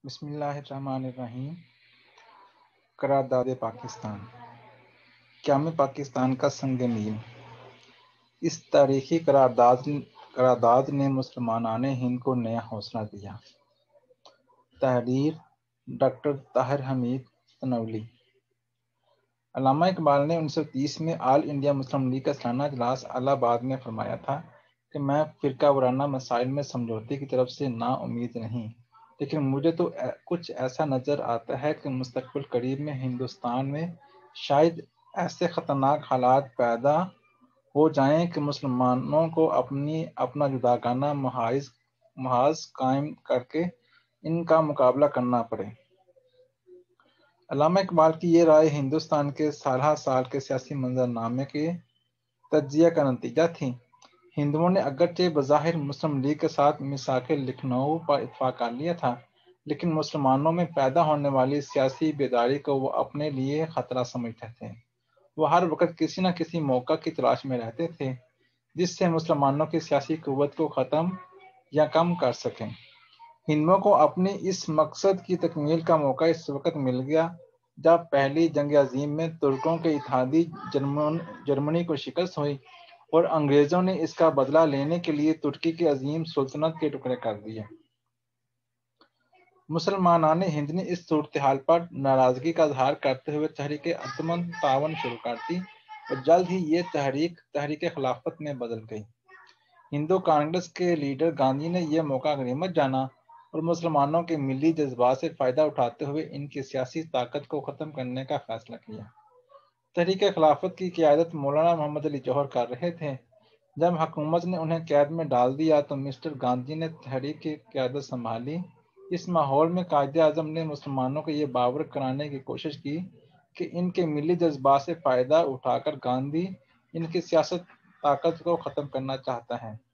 بسم اللہ الرحمن الرحیم۔ قرارداد پاکستان، قیام پاکستان کا سنگ میل۔ اس تاریخی قرارداد نے مسلمانان ہند کو نیا حوصلہ دیا۔ تحریر ڈاکٹر طاہر حمید تنولی۔ علامہ اقبال نے 1930 میں آل انڈیا مسلم لیگ کا سالانہ اجلاس الہ آباد میں فرمایا تھا کہ میں فرقہ وارانہ مسائل میں سمجھوتے کی طرف سے نا امید نہیں، لیکن مجھے تو کچھ ایسا نظر آتا ہے کہ مستقبل قریب میں ہندوستان میں شاید ایسے خطرناک حالات پیدا ہو جائیں کہ مسلمانوں کو اپنا جداگانہ محاذ قائم کر کے ان کا مقابلہ کرنا پڑے۔ علامہ اقبال کی یہ رائے ہندوستان کے سالہ سال کے سیاسی منظرنامے کے تجزیہ کا نتیجہ تھی۔ ہندوؤں نے اگرچہ بظاہر مسلم لیگ کے ساتھ میثاق لکھنؤ پر اتفاق کر لیا تھا، لیکن مسلمانوں میں پیدا ہونے والی سیاسی بیداری کو وہ اپنے لیے خطرہ سمجھتے تھے۔ وہ ہر وقت کسی نہ کسی موقع کی تلاش میں رہتے تھے جس سے مسلمانوں کی سیاسی قوت کو ختم یا کم کر سکیں۔ ہندوؤں کو اپنے اس مقصد کی تکمیل کا موقع اس وقت مل گیا جب پہلی جنگ عظیم میں ترکوں کے اتحادی جرمنی کو شکست ہوئی اور انگریزوں نے اس کا بدلہ لینے کے لیے ترکی کی عظیم سلطنت کے ٹکڑے کر دیے۔ مسلمانان ہند نے اس صورتحال پر ناراضگی کا اظہار کرتے ہوئے تحریک عدم تعاون شروع کر دی اور جلد ہی یہ تحریک خلافت میں بدل گئی۔ ہندو کانگریس کے لیڈر گاندھی نے یہ موقع غنیمت جانا اور مسلمانوں کے ملی جذبات سے فائدہ اٹھاتے ہوئے ان کی سیاسی طاقت کو ختم کرنے کا فیصلہ کیا۔ تحریک خلافت کی قیادت مولانا محمد علی جوہر کر رہے تھے۔ جب حکومت نے انہیں قید میں ڈال دیا تو مسٹر گاندھی نے تحریک کی قیادت سنبھالی۔ اس ماحول میں قائد اعظم نے مسلمانوں کو یہ باور کرانے کی کوشش کی کہ ان کے ملی جذبات سے فائدہ اٹھا کر گاندھی ان کی سیاست طاقت کو ختم کرنا چاہتا ہے،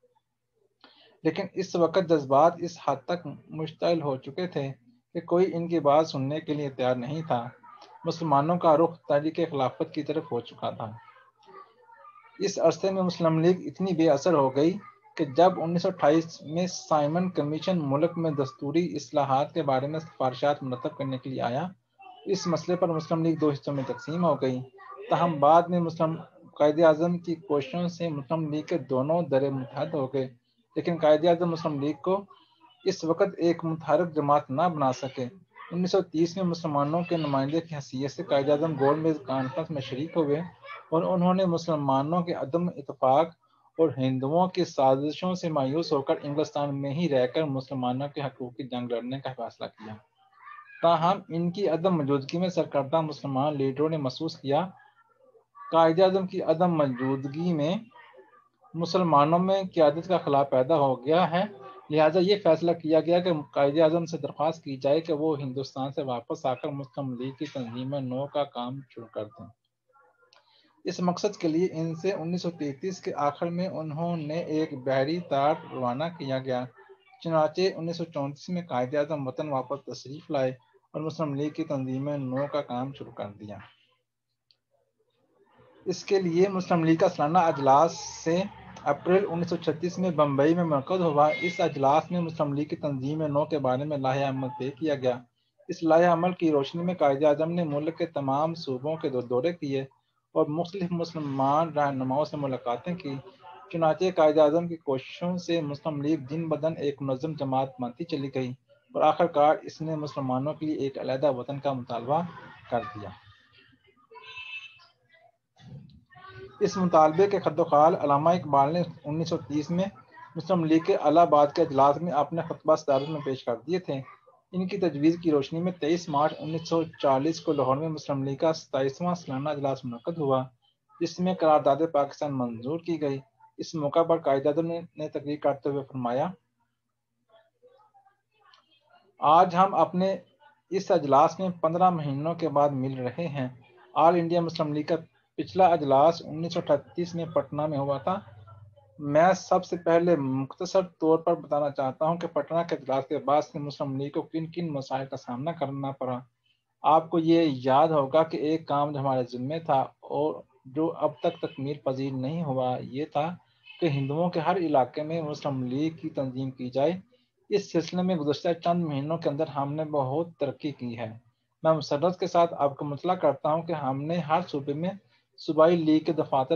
لیکن اس وقت جذبات اس حد تک مشتعل ہو چکے تھے کہ کوئی ان کی بات سننے کے لیے تیار نہیں تھا۔ مسلمانوں کا رخ تحریک خلافت کی طرف ہو چکا تھا۔ اس عرصے میں مسلم لیگ اتنی بے اثر ہو گئی کہ جب 1928 میں سائمن کمیشن ملک میں دستوری اصلاحات کے بارے میں سفارشات مرتب کرنے کے لیے آیا، اس مسئلے پر مسلم لیگ دو حصوں میں تقسیم ہو گئی۔ تاہم بعد میں قائد اعظم کی کوششوں سے مسلم لیگ کے دونوں دھڑے متحد ہو گئے، لیکن قائد اعظم مسلم لیگ کو اس وقت ایک متحرک جماعت نہ بنا سکے۔ 1930 میں مسلمانوں کے نمائندے کی حیثیت سے قائد اعظم گول میز کانفرنس میں شریک ہوئے اور انہوں نے مسلمانوں کے عدم اتفاق اور ہندوؤں کی سازشوں سے مایوس ہو کر انگلستان میں ہی رہ کر مسلمانوں کے حقوق کی جنگ لڑنے کا فیصلہ کیا۔ تاہم ان کی عدم موجودگی میں سرکردہ مسلمان لیڈروں نے محسوس کیا قائد اعظم کی عدم موجودگی میں مسلمانوں میں قیادت کا خلا پیدا ہو گیا ہے، لہٰذا یہ فیصلہ کیا گیا کہ قائد اعظم سے درخواست کی جائے کہ وہ ہندوستان سے واپس آ کر مسلم لیگ کی تنظیم نو کا کام شروع کر دیں۔ اس مقصد کے لیے ان سے 1933 کے آخر میں انہوں نے ایک بحری تار روانہ کیا گیا۔ چنانچہ 1934 میں قائد اعظم وطن واپس تشریف لائے اور مسلم لیگ کی تنظیم نو کا کام شروع کر دیا۔ اس کے لیے مسلم لیگ کا سالانہ اجلاس سے اپریل 1936 میں بمبئی میں منعقد ہوا۔ اس اجلاس میں مسلم لیگ کی تنظیم نو کے بارے میں لائحہ عمل طے کیا گیا۔ اس لائحہ عمل کی روشنی میں قائد اعظم نے ملک کے تمام صوبوں کے دورے کیے اور مختلف مسلمان رہنماؤں سے ملاقاتیں کی۔ چنانچہ قائد اعظم کی کوششوں سے مسلم لیگ دن بدن ایک منظم جماعت بنتی چلی گئی اور آخر کار اس نے مسلمانوں کے لیے ایک علیحدہ وطن کا مطالبہ کر دیا۔ اس مطالبے کے خط و خال علامہ اقبال نے 1930 میں مسلم لیگ کے الہ آباد کے اجلاس میں اپنے خطبہ صدارت میں پیش کر دیے تھے۔ ان کی تجویز کی روشنی میں 23 مارچ 1940 کو لاہور میں مسلم لیگ کا 27واں سالانہ اجلاس منعقد ہوا، جس میں قرارداد پاکستان منظور کی گئی۔ اس موقع پر قائد اعظم نے تقریر کرتے ہوئے فرمایا، آج ہم اپنے اس اجلاس میں 15 مہینوں کے بعد مل رہے ہیں۔ آل انڈیا مسلم لیگ کا پچھلا اجلاس 1938 میں پٹنہ میں ہوا تھا۔ میں سب سے پہلے مختصر طور پر بتانا چاہتا ہوں کہ پٹنہ کے اجلاس کے بعد سے مسلم لیگ کو کن کن مسائل کا سامنا کرنا پڑا۔ آپ کو یہ یاد ہوگا کہ ایک کام جو ہمارے ذمے تھا اور جو اب تک تکمیل پذیر نہیں ہوا، یہ تھا کہ ہندوؤں کے ہر علاقے میں مسلم لیگ کی تنظیم کی جائے۔ اس سلسلے میں گزشتہ چند مہینوں کے اندر ہم نے بہت ترقی کی ہے۔ میں مسرت کے ساتھ آپ کو مطلع کرتا ہوں کہ ہم نے ہر صوبے میں صوبائی لیگ کے دفاتر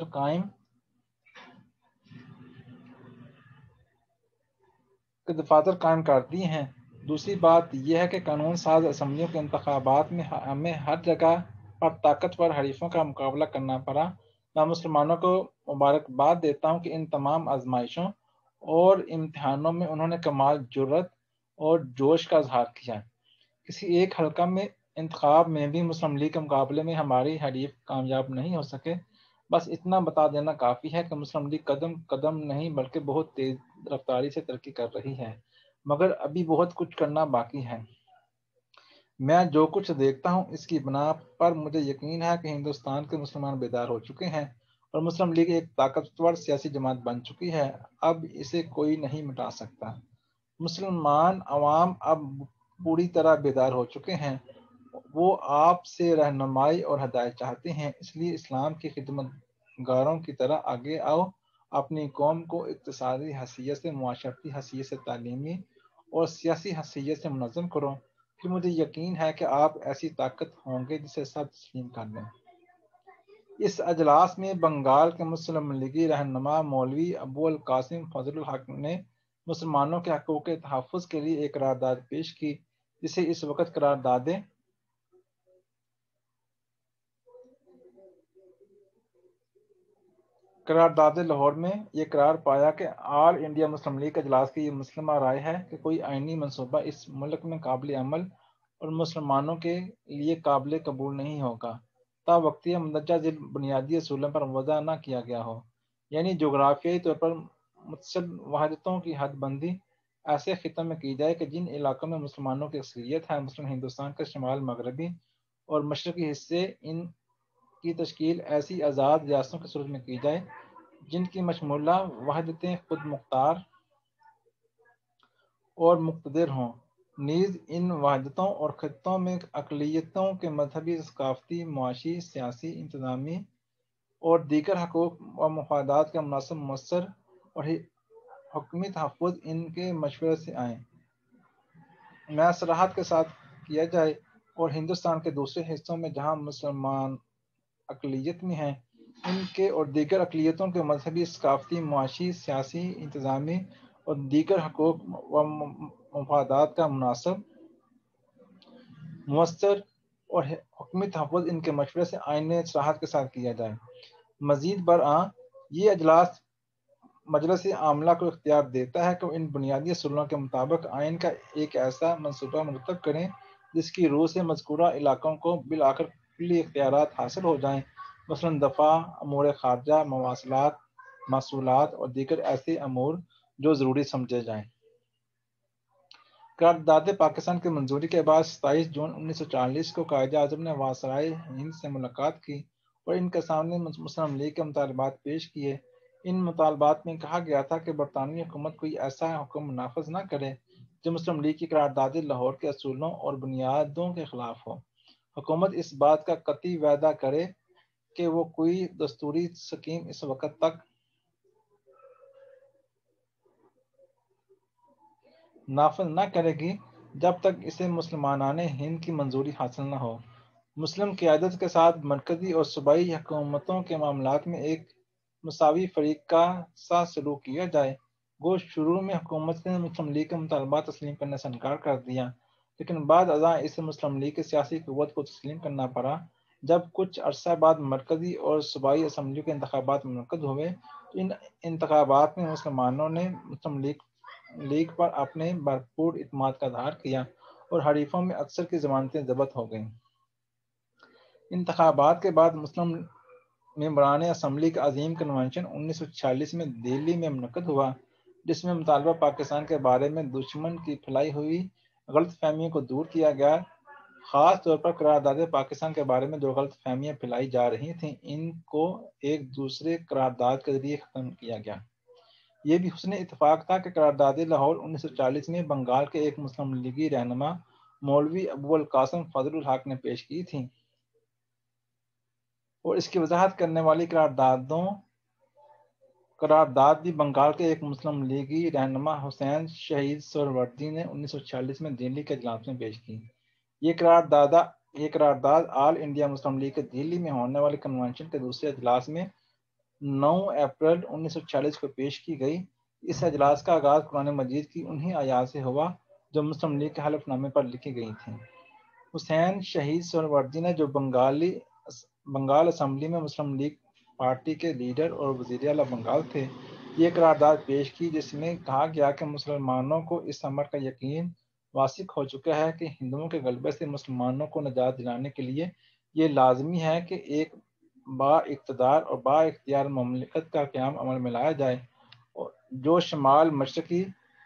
قائم کر دیے ہیں۔ دوسری بات یہ ہے کہ قانون ساز اسمبلیوں کے انتخابات میں ہمیں ہر جگہ پر طاقتور حریفوں کا مقابلہ کرنا پڑا۔ میں مسلمانوں کو مبارکباد دیتا ہوں کہ ان تمام آزمائشوں اور امتحانوں میں انہوں نے کمال جرأت اور جوش کا اظہار کیا۔ کسی ایک حلقہ میں انتخاب میں بھی مسلم لیگ کے مقابلے میں ہماری حریف کامیاب نہیں ہو سکے۔ بس اتنا بتا دینا کافی ہے کہ مسلم لیگ قدم قدم نہیں بلکہ بہت تیز رفتاری سے ترقی کر رہی ہے، مگر ابھی بہت کچھ کرنا باقی ہے۔ میں جو کچھ دیکھتا ہوں اس کی بنا پر مجھے یقین ہے کہ ہندوستان کے مسلمان بیدار ہو چکے ہیں اور مسلم لیگ ایک طاقتور سیاسی جماعت بن چکی ہے۔ اب اسے کوئی نہیں مٹا سکتا۔ مسلمان عوام اب پوری طرح بیدار ہو چکے ہیں۔ وہ آپ سے رہنمائی اور ہدایت چاہتے ہیں، اس لیے اسلام کی خدمت گاروں کی طرح آگے آؤ، اپنی قوم کو اقتصادی حیثیت سے، معاشرتی حیثیت سے، تعلیمی اور سیاسی حیثیت سے منظم کرو۔ پھر مجھے یقین ہے کہ آپ ایسی طاقت ہوں گے جسے سب تسلیم کر لیں۔ اس اجلاس میں بنگال کے مسلم لیگی رہنما مولوی ابو القاسم فضل الحق نے مسلمانوں کے حقوق کے تحفظ کے لیے ایک قرارداد پیش کی، جسے اس وقت قرارداد لاہور میں یہ قرار پایا کہ آل انڈیا مسلم لیگ اجلاس کی یہ مسلمہ رائے ہے کہ کوئی آئینی منصوبہ اس ملک میں قابل عمل اور مسلمانوں کے لیے قابل قبول نہیں ہوگا تا وقتیہ مندرجہ ذیل بنیادی اصولوں پر وضع نہ کیا گیا ہو، یعنی جغرافیائی طور پر متصل وحدتوں کی حد بندی ایسے خطوں میں کی جائے کہ جن علاقوں میں مسلمانوں کی اکثریت ہے، مثلا ہندوستان کے شمال مغربی اور مشرقی حصے، ان کی تشکیل ایسی آزاد ریاستوں کی صورت میں کی جائے جن کی مشمولہ وحدتیں خود مختار اور مقتدر ہوں۔ نیز ان وحدتوں اور خطوں میں اقلیتوں کے مذہبی، ثقافتی، معاشی، سیاسی، انتظامی اور دیگر حقوق و مفادات کا مناسب، مؤثر اور حکمی تحفظ ان کے مشورے سے آئیں، میں صراحت کے ساتھ کیا جائے، اور ہندوستان کے دوسرے حصوں میں جہاں مسلمان اقلیت میں ہیں، ان کے اور دیگر اقلیتوں کے مذہبی، ثقافتی، معاشی، سیاسی، انتظامی اور دیگر حقوق و مفادات کا مناسب، مؤثر اور حکمی تحفظ ان کے مشورے سے آئین میں صراحت کے ساتھ کیا جائے۔ مزید برآں یہ اجلاس مجلس عاملہ کو اختیار دیتا ہے کہ وہ ان بنیادی اصولوں کے مطابق آئین کا ایک ایسا منصوبہ مرتب کریں جس کی روح سے مذکورہ علاقوں کو بالآخر کلی اختیارات حاصل ہو جائیں، مثلاً دفاع، امور خارجہ، مواصلات، محصولات اور دیگر ایسے امور جو ضروری سمجھے جائیں۔ قرارداد پاکستان کی منظوری کے بعد 27 جون 1940 کو قائد اعظم نے وائسرائے ہند سے ملاقات کی اور ان کے سامنے مسلم لیگ کے مطالبات پیش کیے۔ ان مطالبات میں کہا گیا تھا کہ برطانوی حکومت کوئی ایسا حکم نافذ نہ کرے جو مسلم لیگ کی قرارداد لاہور کے اصولوں اور بنیادوں کے خلاف ہو۔ حکومت اس بات کا قطعی وعدہ کرے کہ وہ کوئی دستوری اسکیم اس وقت تک نافذ نہ کرے گی جب تک اسے مسلمانان ہند کی منظوری حاصل نہ ہو۔ مسلم قیادت کے ساتھ مرکزی اور صوبائی حکومتوں کے معاملات میں ایک مساوی فریق کا سا سلوک کیا جائے۔ گو شروع میں حکومت نے مسلم لیگ کے مطالبات تسلیم کرنے سے انکار کر دیا، لیکن بعد ازاں اسے مسلم لیگ کی سیاسی قوت کو تسلیم کرنا پڑا۔ جب کچھ عرصہ بعد مرکزی اور صوبائی اسمبلیوں کے انتخابات منعقد ہوئے تو ان انتخابات میں مسلمانوں نے مسلم لیگ پر اپنے بھرپور اعتماد کا اظہار کیا اور حریفوں میں اکثر کی ضمانتیں ضبط ہو گئیں۔ انتخابات کے بعد مسلم ممبران اسمبلی کا عظیم کنونشن 1946 میں دہلی میں منعقد ہوا، جس میں مطالبہ پاکستان کے بارے میں دشمن کی پھیلائی ہوئی غلط فہمیوں کو دور کیا گیا۔ خاص طور پر قرارداد پاکستان کے بارے میں جو غلط فہمیاں پھیلائی جا رہی تھیں، ان کو ایک دوسرے قرارداد کے ذریعے ختم کیا گیا۔ یہ بھی حسن اتفاق تھا کہ قرارداد لاہور 1940 میں بنگال کے ایک مسلم لیگی رہنما مولوی ابو القاسم فضل الحق نے پیش کی تھی، اور اس کی وضاحت کرنے والی قراردادوں قرارداد بھی بنگال کے ایک مسلم لیگی رہنما حسین شہید سہروردی نے 1946 میں دلی کے اجلاس میں پیش کی۔ یہ قرارداد آل انڈیا مسلم لیگ کے دلی میں ہونے والے کنونشن کے دوسرے اجلاس میں 9 اپریل 1946 کو پیش کی گئی۔ اس اجلاس کا آغاز قرآن مجید کی انہی آیات سے ہوا جو مسلم لیگ کے حلف نامے پر لکھی گئی تھیں۔ حسین شہید سہروردی نے جو بنگال اسمبلی میں مسلم لیگ پارٹی کے لیڈر اور وزیر اعلیٰ بنگال تھے، یہ قرارداد پیش کی جس میں کہا گیا کہ مسلمانوں کو اس امر کا یقین واثق ہو چکا ہے کہ ہندوؤں کے غلبے سے مسلمانوں کو نجات دلانے کے لیے یہ لازمی ہے کہ ایک با اقتدار اور با اختیار مملکت کا قیام عمل میں لایا جائے جو شمال مشرقی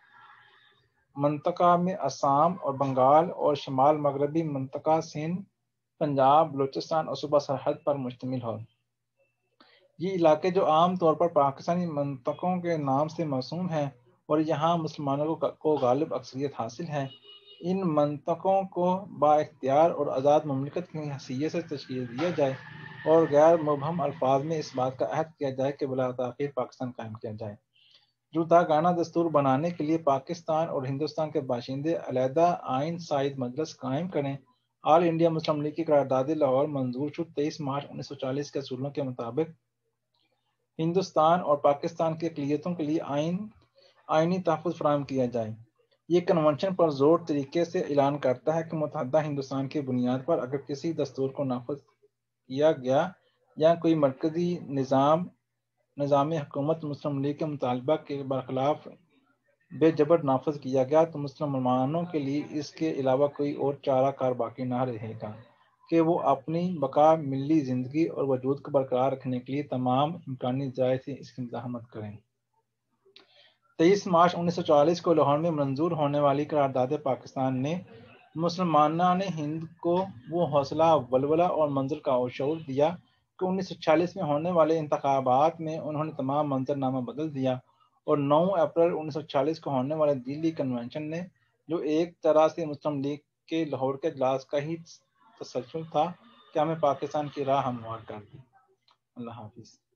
منطقہ میں آسام اور بنگال اور شمال مغربی منطقہ سندھ، پنجاب، بلوچستان اور صوبہ سرحد پر مشتمل ہو۔ یہ علاقے جو عام طور پر پاکستانی منطقوں کے نام سے موسوم ہیں اور یہاں مسلمانوں کو غالب اکثریت حاصل ہے، ان منطقوں کو با اختیار اور آزاد مملکت کی حیثیت سے تشکیل دیا جائے اور غیر مبہم الفاظ میں اس بات کا عہد کیا جائے کہ بلا تاخیر پاکستان قائم کیا جائے۔ جداگانہ دستور بنانے کے لیے پاکستان اور ہندوستان کے باشندے علیحدہ آئین ساز مجلس قائم کریں۔ آل انڈیا مسلم لیگ کی قرارداد لاہور منظور شد 23 مارچ 1940 کے اصولوں کے مطابق ہندوستان اور پاکستان کی اقلیتوں کے لیے آئینی تحفظ فراہم کیا جائے۔ یہ کنونشن پر زور طریقے سے اعلان کرتا ہے کہ متحدہ ہندوستان کی بنیاد پر اگر کسی دستور کو نافذ کیا گیا یا کوئی مرکزی نظام حکومت مسلم لیگ کے مطالبہ کے برخلاف بے جبر نافذ کیا گیا تو مسلمانوں کے لیے اس کے علاوہ کوئی اور چارہ کار باقی نہ رہے گا کہ وہ اپنی بقا، ملی زندگی اور وجود کو برقرار رکھنے کے لیے تمام امکانی ذرائع سے اس کی مزاحمت کریں۔ 23 مارچ 1940 کو لاہور میں منظور ہونے والی قرارداد پاکستان نے مسلمانان ہند کو وہ حوصلہ، ولولہ اور منظر کا شعور دیا کہ 1946 میں ہونے والے انتخابات میں انہوں نے تمام منظرنامہ بدل دیا اور 9 اپریل 1946 کو ہونے والے دلی کنونشن نے، جو ایک طرح سے مسلم لیگ کے لاہور کے اجلاس کا ہی تسلسل تھا، کہ ہمیں پاکستان کی راہ ہموار کر دی۔ اللہ حافظ۔